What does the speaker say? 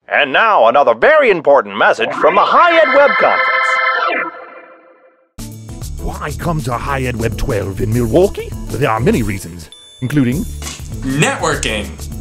And now another very important message from the HighEdWeb conference. Why come to HighEdWeb 12 in Milwaukee? There are many reasons, including networking,